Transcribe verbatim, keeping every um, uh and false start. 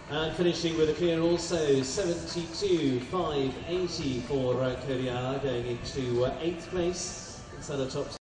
And finishing with a clear also, seventy-two five eighty for uh, CODY AUER, going into uh, eighth place inside the top